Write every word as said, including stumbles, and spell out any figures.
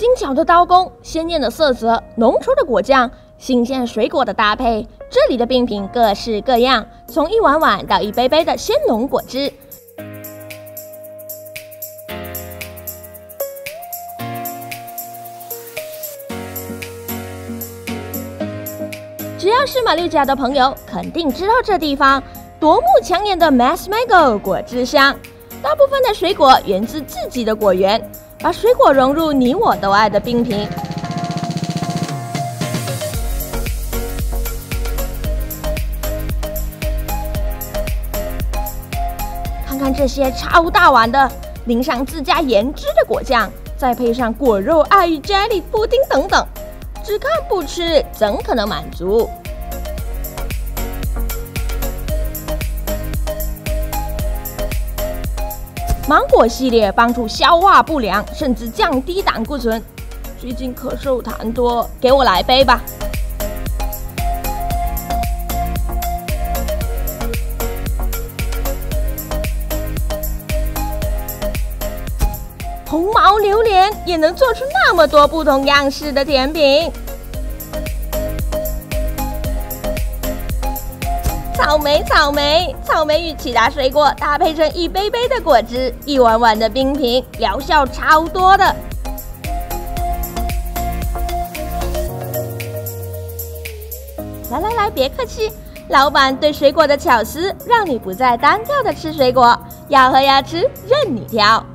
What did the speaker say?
精巧的刀工、鲜艳的色泽、浓稠的果酱、新鲜水果的搭配，这里的冰品各式各样，从一碗碗到一杯杯的鲜浓果汁。只要是马六甲的朋友，肯定知道这地方夺目抢眼的 Mas Mango 果汁香。大部分的水果源自自己的果园，把水果融入你我都爱的冰品。看看这些超大碗的，淋上自家研制的果酱，再配上果肉、爱玉、jelly、布丁等等，只看不吃怎可能满足？芒果系列帮助消化不良，甚至降低胆固醇。最近咳嗽痰多，给我来杯吧。红毛榴莲也能做出那么多不同样式的甜品。草莓，草莓，草莓与其他水果搭配成一杯杯的果汁，一碗碗的冰品，疗效超多的。来来来，别客气，老板对水果的巧思，让你不再单调的吃水果，要喝要吃任你挑。